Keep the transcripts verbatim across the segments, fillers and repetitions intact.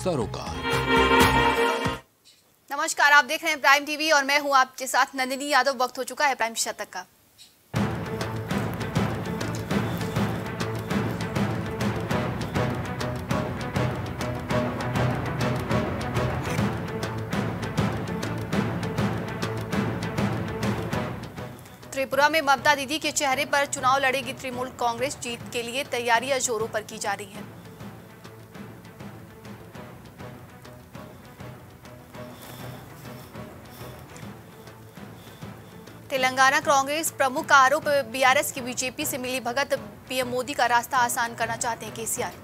सरोकार। नमस्कार, आप देख रहे हैं प्राइम टीवी और मैं हूं आपके साथ नंदिनी यादव। वक्त हो चुका है प्राइम शतक का। त्रिपुरा में ममता दीदी के चेहरे पर चुनाव लड़ेगी तृणमूल कांग्रेस। जीत के लिए तैयारियां जोरों पर की जा रही हैं। तेलंगाना कांग्रेस प्रमुख का आरोप, बीआरएस की बीजेपी से मिली भगत। पीएम मोदी का रास्ता आसान करना चाहते हैं केसीआर।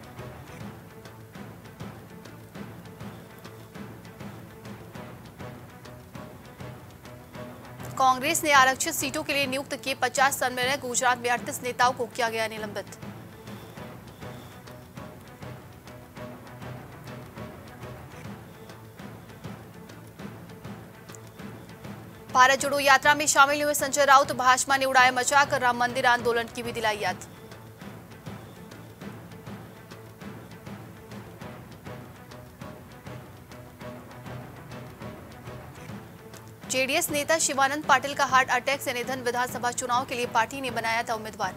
कांग्रेस ने आरक्षित सीटों के लिए नियुक्त किए पचास समन्वयक। गुजरात में अड़तीस नेताओं को किया गया निलंबित। भारत जोड़ो यात्रा में शामिल हुए संजय राउत। भाजपा ने उड़ाया मजाक। राम मंदिर आंदोलन की भी दिलाई याद। जेडीएस नेता शिवानंद पाटिल का हार्ट अटैक से निधन। विधानसभा चुनाव के लिए पार्टी ने बनाया था उम्मीदवार।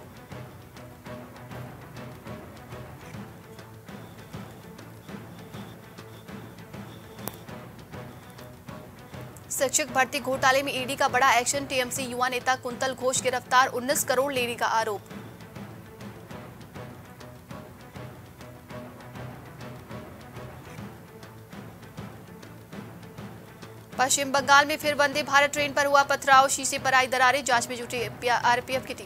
शिक्षक भर्ती घोटाले में ईडी का बड़ा एक्शन। टीएमसी युवा नेता कुंतल घोष गिरफ्तार। उन्नीस करोड़ लेने का आरोप। पश्चिम बंगाल में फिर वंदे भारत ट्रेन पर हुआ पथराव। शीशे पर आई दरारें। जांच में जुटी आरपीएफ की टीम।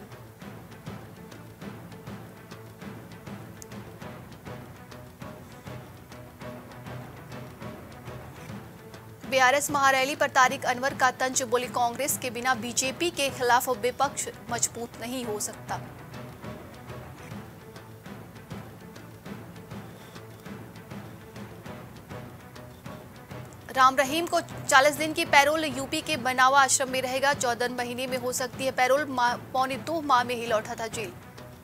बीआरएस महारैली पर तारिक अनवर का तंज। बोली, कांग्रेस के बिना बीजेपी के खिलाफ विपक्ष मजबूत नहीं हो सकता। राम रहीम को चालीस दिन की पैरोल। यूपी के बनावा आश्रम में रहेगा। चौदह महीने में हो सकती है पैरोल। पौने दो माह में ही लौटा था जेल।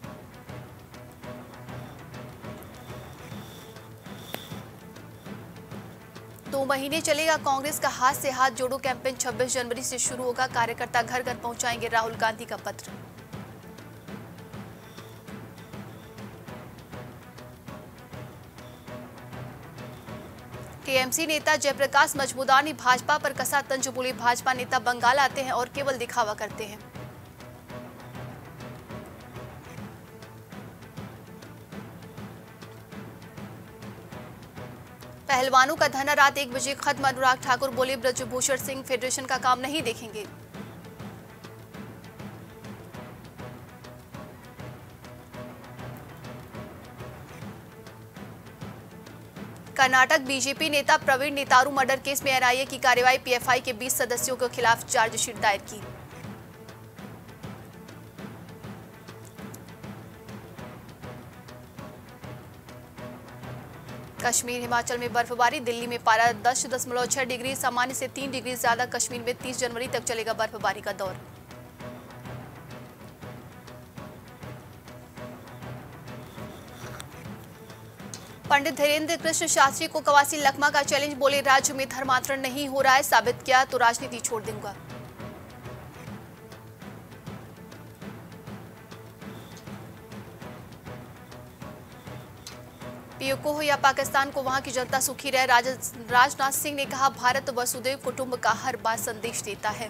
दो महीने चलेगा कांग्रेस का हाथ से हाथ जोड़ो कैंपेन। छब्बीस जनवरी से शुरू होगा। कार्यकर्ता घर घर पहुंचाएंगे राहुल गांधी का पत्र। टीएमसी नेता जयप्रकाश मजमूदार ने भाजपा पर कसा तंज। बोले, भाजपा नेता बंगाल आते हैं और केवल दिखावा करते हैं। पहलवानों का धरना रात एक बजे खत्म। अनुराग ठाकुर बोले, ब्रजभूषण सिंह फेडरेशन का काम नहीं देखेंगे। कर्नाटक बीजेपी नेता प्रवीण नेतारू मर्डर केस में एनआईए की कार्रवाई। पीएफआई के बीस सदस्यों के खिलाफ चार्जशीट दायर की। कश्मीर हिमाचल में बर्फबारी। दिल्ली में पारा दस दशमलव छह डिग्री सामान्य से तीन डिग्री ज्यादा। कश्मीर में तीस जनवरी तक चलेगा बर्फबारी का दौर। पंडित धीरेन्द्र कृष्ण शास्त्री को कवासी लखमा का चैलेंज। बोले, राज्य में धर्मांतरण नहीं हो रहा है, साबित किया तो राजनीति छोड़ दूंगा। पीओके हो या पाकिस्तान को वहां की जनता सुखी रहे। राज, राजनाथ सिंह ने कहा, भारत वसुदैव कुटुंब का हर बार संदेश देता है।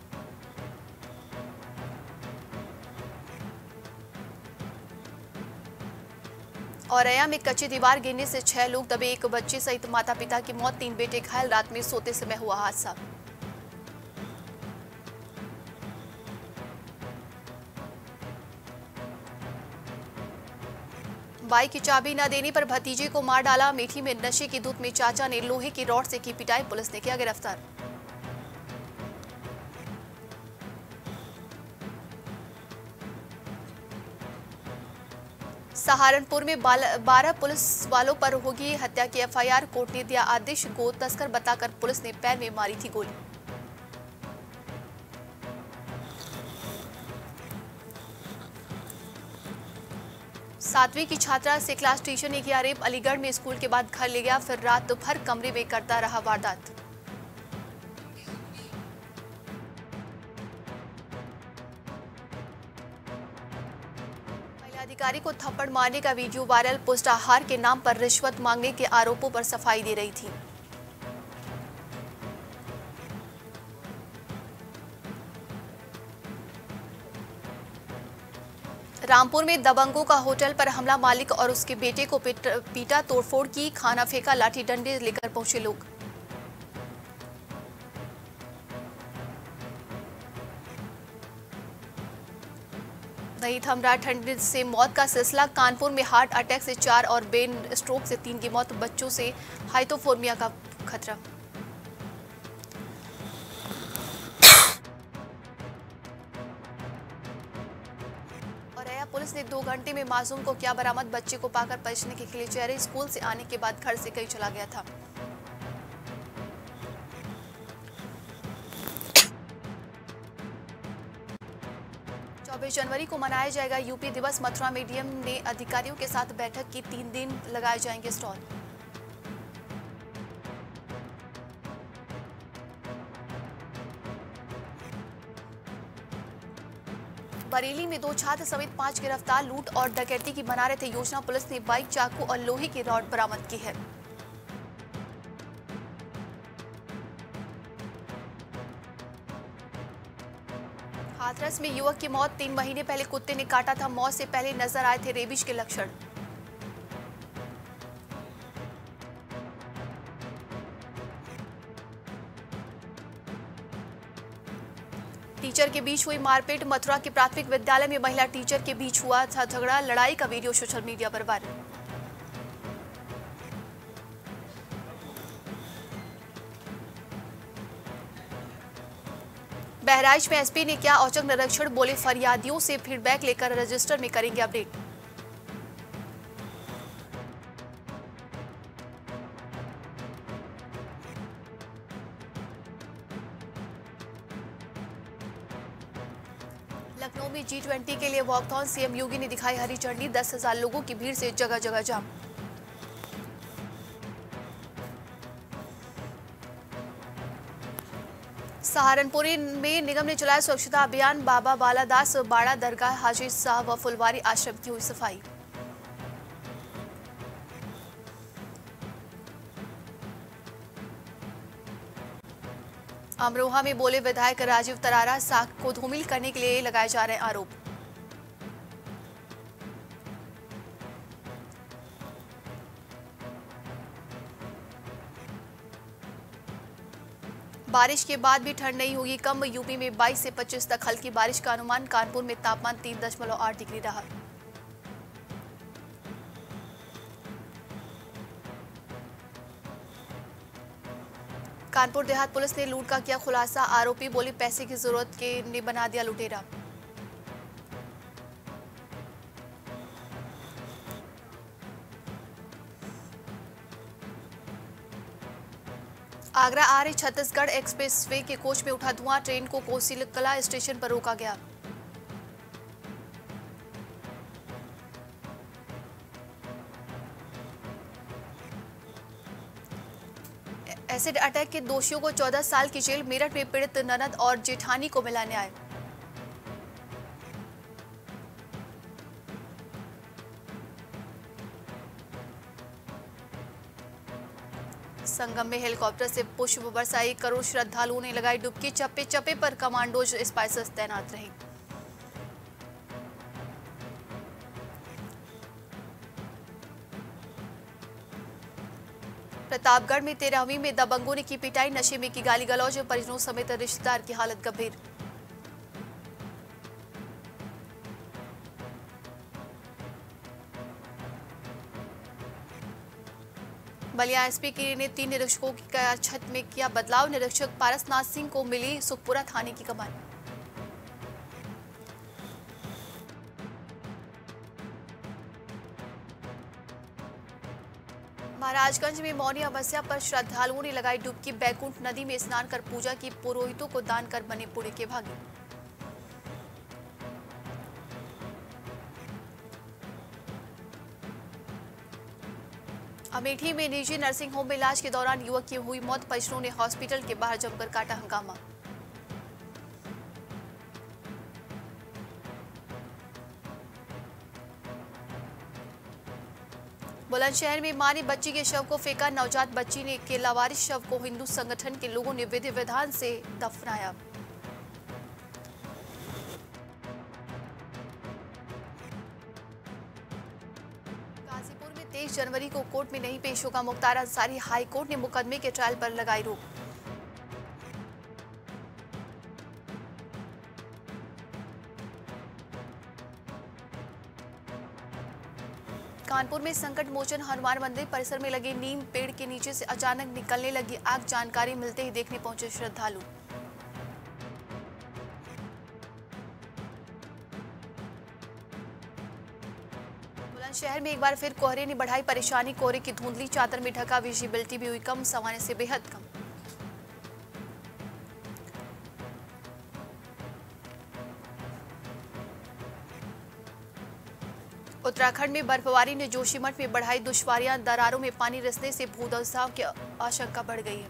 औरैया में कच्ची दीवार गिरने से छह लोग दबे। एक बच्चे सहित माता पिता की मौत। तीन बेटे घायल। रात में सोते समय हुआ हादसा। बाइक की चाबी न देने पर भतीजे को मार डाला। मेठी में नशे की धुत में चाचा ने लोहे की रॉड से की पिटाई। पुलिस ने किया गिरफ्तार। सहारनपुर में बारह पुलिस वालों पर होगी हत्या की एफआईआर। कोर्ट ने दिया आदेश। गो तस्कर बताकर पुलिस ने पैर में मारी थी गोली। सातवीं की छात्रा से क्लास टीचर ने किया रेप। अलीगढ़ में स्कूल के बाद घर ले गया, फिर रात भर कमरे में करता रहा वारदात। महिला अधिकारी को थप्पड़ मारने का वीडियो वायरल। पुष्टाहार के नाम पर रिश्वत मांगने के आरोपों पर सफाई दे रही थी। रामपुर में दबंगों का होटल पर हमला, मालिक और उसके बेटे को पीटा, तोड़फोड़ की, खाना फेंका, लाठी डंडे लेकर पहुंचे लोग। नहीं थम रहा ठंड से मौत का सिलसिला। कानपुर में हार्ट अटैक से चार और ब्रेन स्ट्रोक से तीन की मौत, बच्चों से हाइपोथर्मिया का खतरा। पुलिस ने दो घंटे में मासूम को किया बरामद। बच्चे को पाकर परीक्षण के खिले चेहरे। स्कूल से आने के बाद घर से कहीं चला गया था। चौबीस जनवरी को मनाया जाएगा यूपी दिवस। मथुरा में डीएम ने अधिकारियों के साथ बैठक की। तीन दिन लगाए जाएंगे स्टॉल। बरेली में दो छात्र समेत पांच गिरफ्तार। लूट और डकैती की बना रहे थे योजना। पुलिस ने बाइक, चाकू और लोहे की रॉड बरामद की है। हाथरस में युवक की मौत। तीन महीने पहले कुत्ते ने काटा था। मौत से पहले नजर आए थे रेबीज के लक्षण। टीचर के बीच हुई मारपीट। मथुरा के प्राथमिक विद्यालय में महिला टीचर के बीच हुआ था झगड़ा। लड़ाई का वीडियो सोशल मीडिया पर वायरल। बहराइच में एसपी ने किया औचक निरीक्षण। बोले फरियादियों से फीडबैक लेकर रजिस्टर में करेंगे अपडेट। लखनऊ में जी ट्वेंटी के लिए वॉकथॉन। सीएम योगी ने दिखाई हरी झंडी। दस हजार लोगों की भीड़ से जगह जगह जाम। सहारनपुर में निगम ने चलाया स्वच्छता अभियान। बाबा बालादास बाड़ा, दरगाह, हाजी साहब व फुलवारी आश्रम की हुई सफाई। अमरोहा में बोले विधायक राजीव तरारा, साख को धूमिल करने के लिए लगाए जा रहे आरोप। बारिश के बाद भी ठंड नहीं होगी कम। यूपी में बाईस से पच्चीस तक हल्की बारिश का अनुमान। कानपुर में तापमान तीन दशमलव आठ डिग्री रहा। कानपुर देहात पुलिस ने लूट का किया खुलासा। आरोपी बोली पैसे की जरूरत के ने बना दिया लुटेरा। आगरा आ रही छत्तीसगढ़ एक्सप्रेसवे के कोच में उठा धुआं। ट्रेन को कोसिलकला स्टेशन पर रोका गया। एसिड अटैक के दोषियों को चौदह साल की जेल। मेरठ में पीड़ित ननद और जेठानी को मिला न्याय। संगम में हेलीकॉप्टर से पुष्प बरसाई। करोड़ श्रद्धालुओं ने लगाई डुबकी। चप्पे चप्पे पर कमांडोज स्पाइसेस तैनात रहे। प्रतापगढ़ में तेरहवीं में दबंगों ने की पिटाई। नशे में की गाली गलौज। परिजनों समेत रिश्तेदार की हालत गंभीर। बलिया एसपी की ने तीन निरीक्षकों की छत में किया बदलाव। निरीक्षक पारसनाथ सिंह को मिली सुखपुरा थाने की कमान। महाराजगंज में मौनी अमावस्या पर श्रद्धालुओं ने लगाई डुबकी। बैकुंठ नदी में स्नान कर पूजा की। पुरोहितों को दान कर बने पुण्य के भागी। अमेठी में निजी नर्सिंग होम में इलाज के दौरान युवक की हुई मौत, परिजनों ने हॉस्पिटल के बाहर जमकर काटा हंगामा। बुलंदशहर में मां ने बच्ची के शव को फेंका, नवजात बच्ची ने के लावारिस शव को हिंदू संगठन के लोगों ने विधि विधान से दफनाया। गाजीपुर में तेईस जनवरी को कोर्ट में नहीं पेश होगा मुख्तार अंसारी, हाई कोर्ट ने मुकदमे के ट्रायल पर लगाई रोक। कानपुर में संकट मोचन हनुमान मंदिर परिसर में लगे नीम पेड़ के नीचे से अचानक निकलने लगी आग, जानकारी मिलते ही देखने पहुंचे श्रद्धालु। बुलंदशहर में एक बार फिर कोहरे ने बढ़ाई परेशानी, कोहरे की धुंधली चादर में ढका विजिबिलिटी भी हुई कम, सवाने से बेहद कम। उत्तराखंड में बर्फबारी ने जोशीमठ में बढ़ाई दुश्वारियां, दरारों में पानी रिसने से भूदसाव की आशंका बढ़ गई है।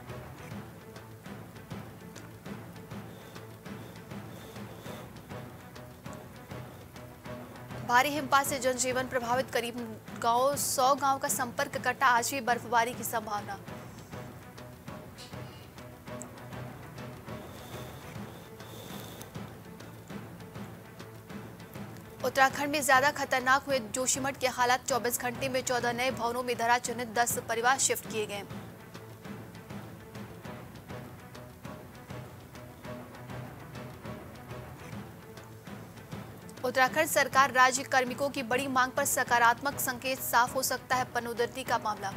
भारी हिमपात से जनजीवन प्रभावित, करीब गांव सौ गांव का संपर्क कटा, आज भी बर्फबारी की संभावना। उत्तराखंड में ज्यादा खतरनाक हुए जोशीमठ के हालात, चौबीस घंटे में चौदह नए भवनों में धरा चिन्हित, दस परिवार शिफ्ट किए गए। उत्तराखंड सरकार राज्य कार्मिकों की बड़ी मांग पर सकारात्मक संकेत, साफ हो सकता है पदोन्नति का मामला।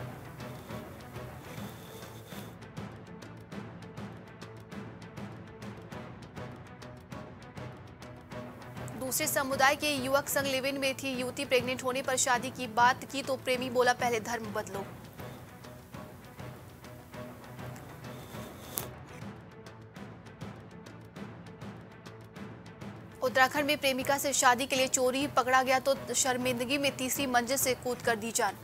दूसरे समुदाय के युवक संग लिव इन में थी युवती, प्रेग्नेंट होने पर शादी की बात की तो प्रेमी बोला पहले धर्म बदलो। उत्तराखंड में प्रेमिका से शादी के लिए चोरी पकड़ा गया तो शर्मिंदगी में तीसरी मंजिल से कूद कर दी जान।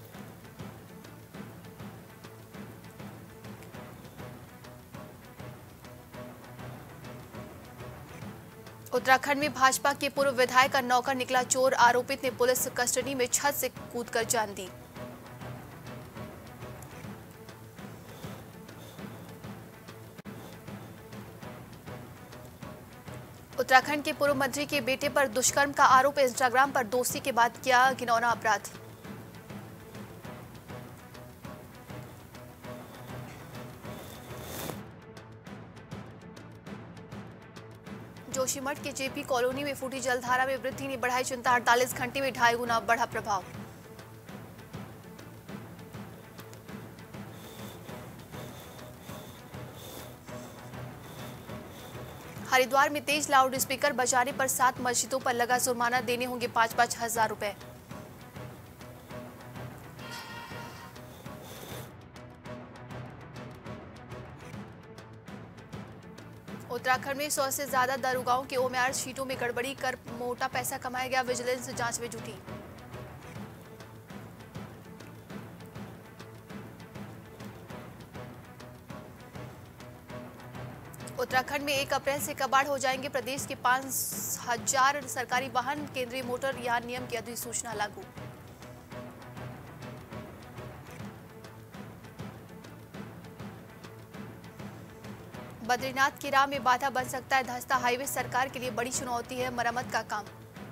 उत्तराखंड में भाजपा के पूर्व विधायक का नौकर निकला चोर, आरोपित ने पुलिस कस्टडी में छत से कूदकर जान दी। उत्तराखंड के पूर्व मंत्री के बेटे पर दुष्कर्म का आरोप, इंस्टाग्राम पर दोस्ती के बाद किया घिनौना अपराध। जोशीमठ के जेपी कॉलोनी में फूटी जलधारा में वृद्धि ने बढ़ाई चिंता, अड़तालीस घंटे में ढाई गुना बढ़ा प्रभाव। हरिद्वार में तेज लाउड स्पीकर बजाने पर सात मस्जिदों पर लगा जुर्माना, देने होंगे पांच पांच हजार रुपए। उत्तराखंड में सौ से ज्यादा दारोगाओं के ओएमआर शीटों में गड़बड़ी कर मोटा पैसा कमाया गया, विजिलेंस जांच में जुटी। उत्तराखंड में एक अप्रैल से कबाड़ हो जाएंगे प्रदेश के पांच हजार सरकारी वाहन, केंद्रीय मोटर यान नियम की अधिसूचना लागू। बद्रीनाथ की राह में बाधा बन सकता है धंसता हाईवे, सरकार के लिए बड़ी चुनौती है मरम्मत का काम।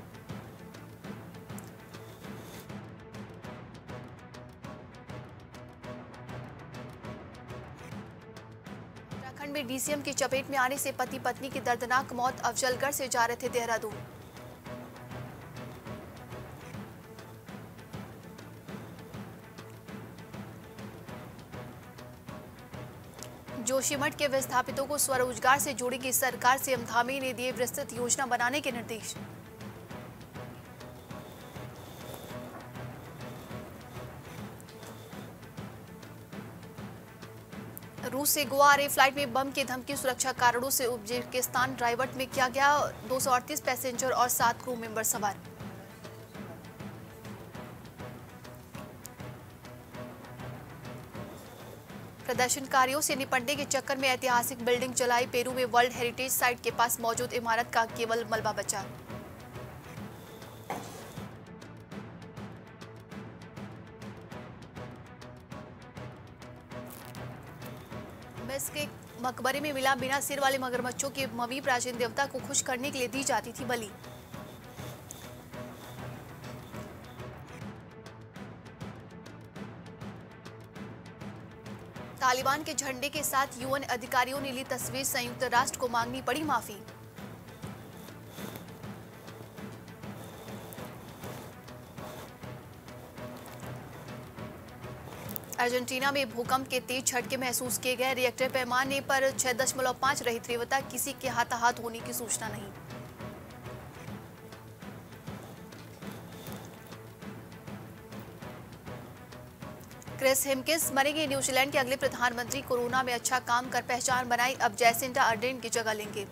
उत्तराखंड में डीसीएम की चपेट में आने से पति पत्नी की दर्दनाक मौत, अफजलगढ़ से जा रहे थे देहरादून। जोशीमठ के विस्थापितों को स्वरोजगार से जोड़ेगी सरकार, सीएम धामी ने दिए विस्तृत योजना बनाने के निर्देश। रूस से गोवा आ रही फ्लाइट में बम की धमकी, सुरक्षा कारणों से उज्बेकिस्तान डाइवर्ट में किया गया, दो सौ अड़तीस पैसेंजर और सात क्रू मेंबर सवार। प्रदर्शनकारियों से निपटने के चक्कर में ऐतिहासिक बिल्डिंग जलाई। पेरू में वर्ल्ड हेरिटेज साइट के पास मौजूद इमारत का केवल मलबा बचा। मिस्र के मकबरे में मिला बिना सिर वाले मगरमच्छों की मवी। प्राचीन देवता को खुश करने के लिए दी जाती थी बलि। तालिबान के झंडे के साथ यूएन अधिकारियों ने ली तस्वीर। संयुक्त राष्ट्र को मांगनी पड़ी माफी। अर्जेंटीना में भूकंप के तेज झटके महसूस किए गए। रिएक्टर पैमाने पर छह दशमलव पाँच रही तीव्रता। किसी के हताहत होने की सूचना नहीं। क्रिस हिमकिंस मरेंगे। न्यूजीलैंड के अगले प्रधानमंत्री। कोरोना में अच्छा काम कर पहचान बनाई। अब जैसिंडा अर्डेन की जगह लेंगे।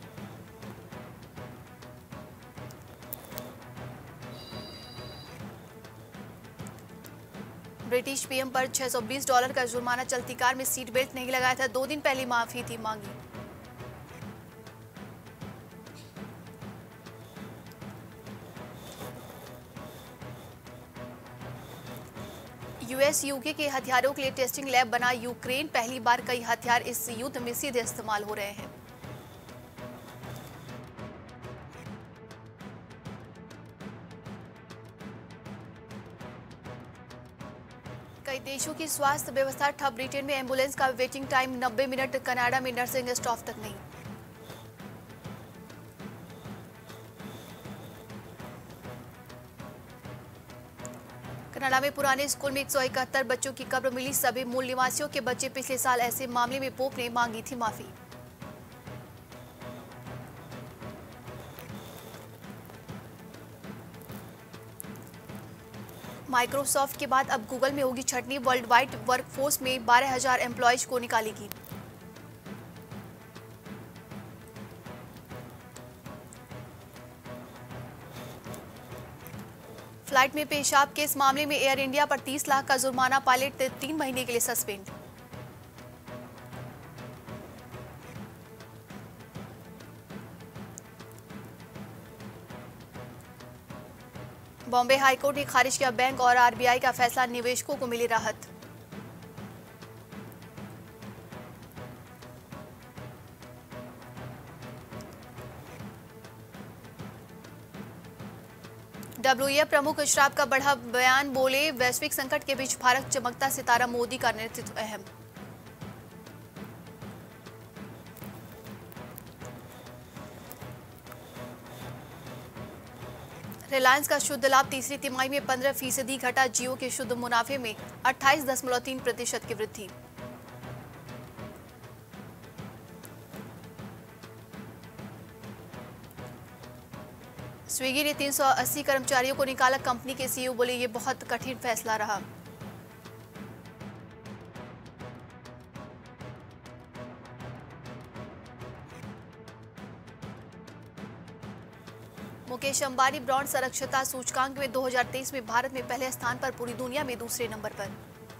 ब्रिटिश पीएम पर छह सौ बीस डॉलर का जुर्माना। चलती कार में सीट बेल्ट नहीं लगाया था। दो दिन पहले माफी थी मांगी। यूएस यूके के हथियारों के लिए टेस्टिंग लैब बना यूक्रेन। पहली बार कई हथियार इस युद्ध में सीधे इस्तेमाल हो रहे हैं। कई देशों की स्वास्थ्य व्यवस्था ठप। ब्रिटेन में एम्बुलेंस का वेटिंग टाइम नब्बे मिनट। कनाडा में नर्सिंग स्टाफ तक नहीं। कनाडा में पुराने स्कूल में एक सौ इकहत्तर बच्चों की कब्र मिली। सभी मूल निवासियों के बच्चे पिछले साल ऐसे मामले में पोप ने मांगी थी माफी। माइक्रोसॉफ्ट के बाद अब गूगल में होगी छटनी। वर्ल्ड वाइड वर्कफोर्स में बारह हजार एम्प्लॉयज को निकालेगी। फ्लाइट में पेशाब केस मामले में एयर इंडिया पर तीस लाख का जुर्माना। पायलट तीन महीने के लिए सस्पेंड। बॉम्बे हाईकोर्ट ने खारिज किया बैंक और आरबीआई का फैसला। निवेशकों को मिली राहत। डब्ल्यूईएफ प्रमुख श्राप का बढ़ा बयान। बोले वैश्विक संकट के बीच भारत चमकता सितारा। मोदी का नेतृत्व अहम। रिलायंस का शुद्ध लाभ तीसरी तिमाही में पंद्रह फीसदी घटा। जियो के शुद्ध मुनाफे में अट्ठाईस दशमलव तीन प्रतिशत की वृद्धि। स्विगी ने तीन सौ अस्सी कर्मचारियों को निकाला। कंपनी के सीईओ बोले ये बहुत कठिन फैसला रहा। मुकेश अंबानी ब्रॉन्ड सुरक्षता सूचकांक में दो हज़ार तेईस में भारत में पहले स्थान पर। पूरी दुनिया में दूसरे नंबर पर।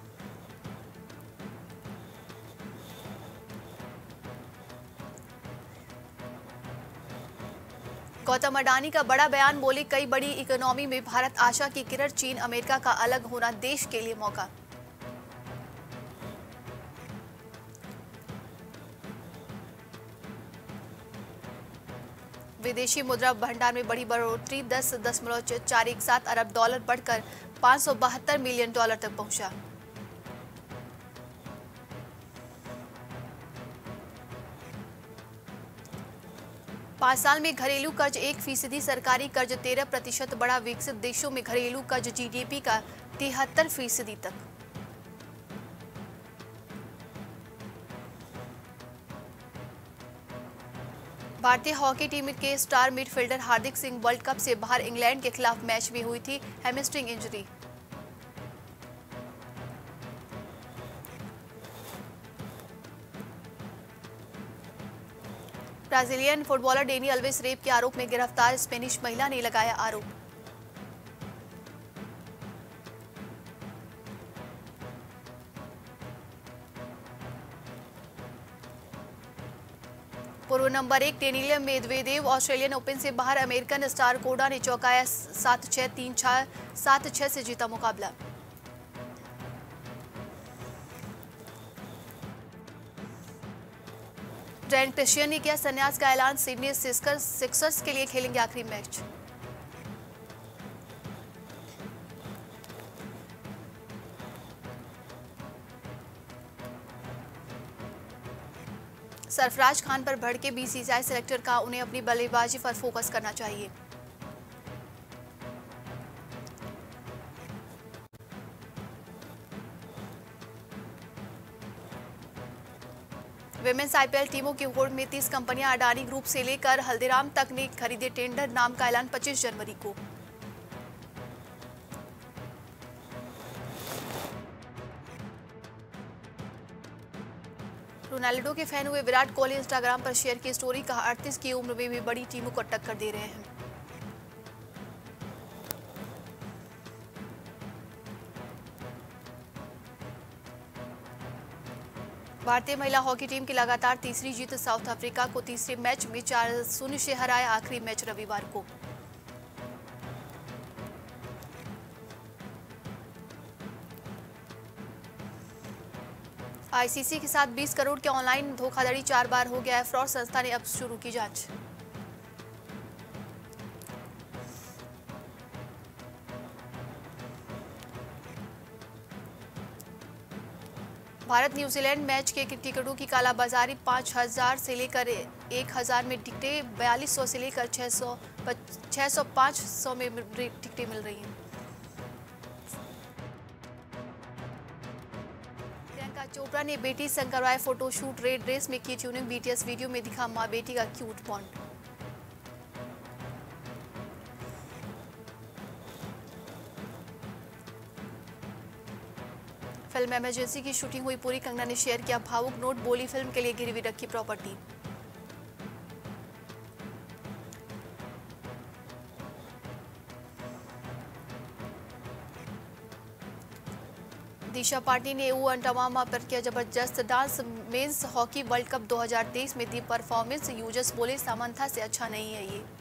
गौतम अडानी का बड़ा बयान। बोले कई बड़ी इकोनॉमी में भारत आशा की किरण। चीन अमेरिका का अलग होना देश के लिए मौका। विदेशी मुद्रा भंडार में बड़ी बढ़ोतरी। दस दशमलव चार एक सात अरब डॉलर बढ़कर पाँच सौ बहत्तर मिलियन डॉलर तक पहुंचा। पाँच साल में घरेलू कर्ज एक फीसदी। सरकारी कर्ज तेरह प्रतिशत बढ़ा। विकसित देशों में घरेलू कर्ज जीडीपी का तिहत्तर फीसदी तक। भारतीय हॉकी टीम के star midfielder Hardik Singh world cup से बाहर। इंग्लैंड के खिलाफ मैच में हुई थी hamstring injury. Brazilian footballer Dani Alves rape के आरोप में गिरफ्तार। स्पेनिश महिला ने लगाया आरोप। पूर्व नंबर एक टेनिलिया मेदवेदेव ऑस्ट्रेलियन ओपन से बाहर, अमेरिकन स्टार कोडा ने चौंकाया, सात छह तीन छह सात छह से जीता मुकाबला। ट्रेंट क्रिश्चियन ने किया संन्यास का ऐलान, सिडनी सिक्सर्स के लिए खेलेंगे आखिरी मैच। सरफराज खान पर भड़के बीसीसीआई सिलेक्टर का, उन्हें अपनी बल्लेबाजी पर फोकस करना चाहिए। विमेंस आईपीएल टीमों की होड़ में तीस कंपनियां, अडानी ग्रुप से लेकर हल्दीराम तक ने खरीदे टेंडर, नाम का ऐलान पच्चीस जनवरी को। रोनाल्डो के फैन हुए विराट कोहली, इंस्टाग्राम पर शेयर की स्टोरी, कहा अड़तीस की उम्र में भी बड़ी टीमों को टक्कर दे रहे हैं। भारतीय महिला हॉकी टीम की लगातार तीसरी जीत, साउथ अफ्रीका को तीसरे मैच में चार शून्य से हराया, आखिरी मैच रविवार को। आईसीसी के साथ बीस करोड़ के ऑनलाइन धोखाधड़ी चार बार हो गया है फ्रॉड, संस्था ने अब शुरू की जांच। भारत न्यूजीलैंड मैच के टिकटों की कालाबाजारी, पाँच हजार से लेकर एक हजार में टिकटें, बयालीस सौ से लेकर छह सौ छह सौ पाँच सौ में टिकटें मिल रही हैं। प्रियंका चोपड़ा ने बेटी संग करवाए फोटोशूट, रेड ड्रेस में की ट्यूनिंग, बीटीएस वीडियो में दिखा मां बेटी का क्यूट बॉन्ड। फिल्म इमरजेंसी की शूटिंग हुई पूरी, कंगना ने शेयर किया भावुक नोट, बोली फिल्म के लिए गिरवी रखी प्रॉपर्टी। दिशा पाटनी ने ऊ अंटामामा पर किया जबरदस्त dance, men's hockey world cup दो हज़ार तेईस में दी परफॉर्मेंस, यूजर्स बोले सामंथा से अच्छा नहीं है ये।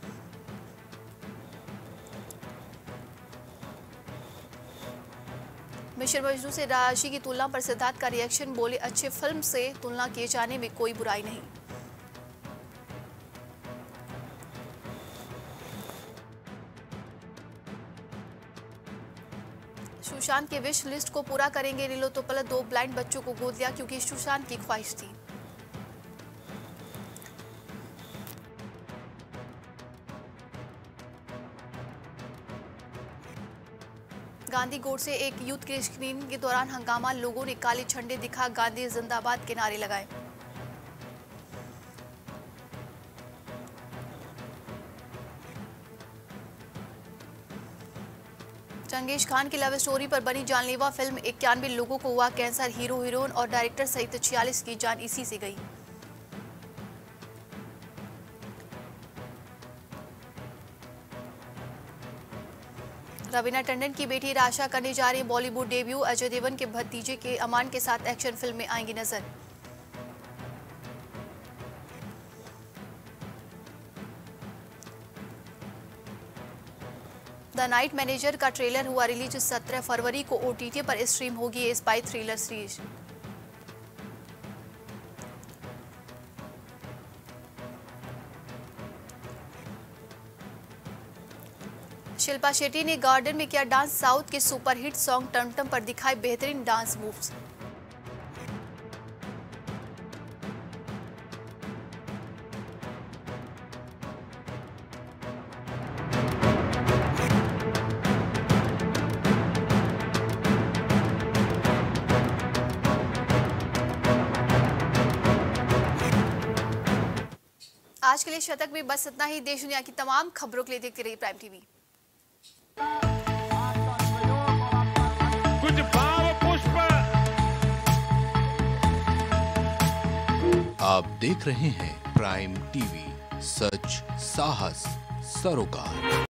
मिशन मजनू से राशि की तुलना पर सिद्धार्थ का रिएक्शन, बोले अच्छे फिल्म से तुलना किए जाने में कोई बुराई नहीं। सुशांत के विश लिस्ट को पूरा करेंगे नीलो तोपल, दो ब्लाइंड बच्चों को गोद लिया क्योंकि सुशांत की ख्वाहिश थी। गांधी गोडसे एक यूथ के स्क्रीनिंग के दौरान हंगामा, लोगों ने काले झंडे दिखा गांधी जिंदाबाद के नारे लगाए। चंगेज खान की लव स्टोरी पर बनी जानलेवा फिल्म, इक्यानवे लोगों को हुआ कैंसर, हीरो हीरोइन और डायरेक्टर सहित छियालीस की जान इसी से गई। रवीना टंडन की बेटी राशा करने जा रही बॉलीवुड डेब्यू, अजय देवगन के भतीजे के अमान के साथ एक्शन फिल्म में आएंगी नजर। द नाइट मैनेजर का ट्रेलर हुआ रिलीज, सत्रह फरवरी को ओटीटी पर स्ट्रीम होगी ये spy thriller series. Shilpa Shetty ने गार्डन में किया डांस, साउथ के सुपरहिट सॉन्ग टमटम पर दिखाए बेहतरीन डांस मूव्स। आज के लिए शतक में बस इतना ही। देश दुनिया की तमाम खबरों के लिए देखते रहिए प्राइम टीवी। कुछ भाव पुष्प। आप देख रहे हैं प्राइम टीवी, सच साहस सरोकार।